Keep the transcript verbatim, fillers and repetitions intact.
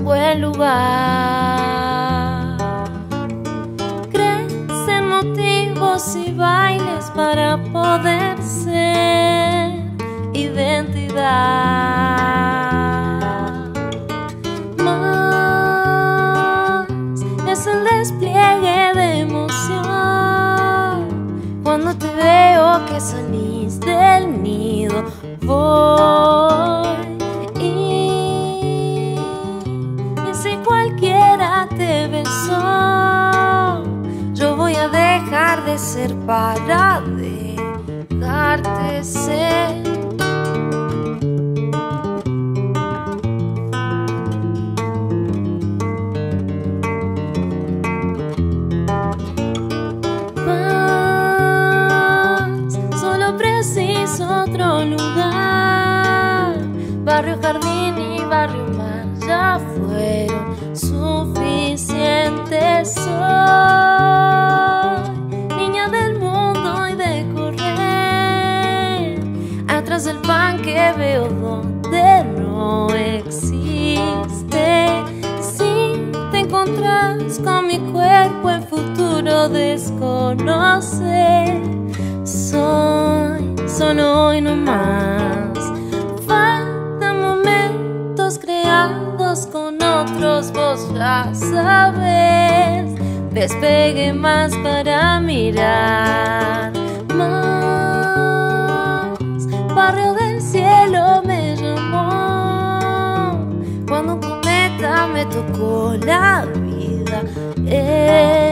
buen lugar. Crecen motivos y bailes para poder ser identidad. Más es el despliegue de emoción cuando te veo que salís del nido. Voy y, y si cualquiera te besó, yo voy a dejar de ser para dejarte ser. Otro lugar, barrio Jardín y barrio Mar ya fueron suficientes. Soy niña del mundo y de correr atrás del pan que veo donde no existe. Si te encontrás con mi cuerpo en futuro desconocer, soy solo hoy no más. Faltan momentos creados con otros, vos ya sabes. Despegue más para mirar más. Barrio del cielo me llamó cuando un cometa me tocó la vida. Eh,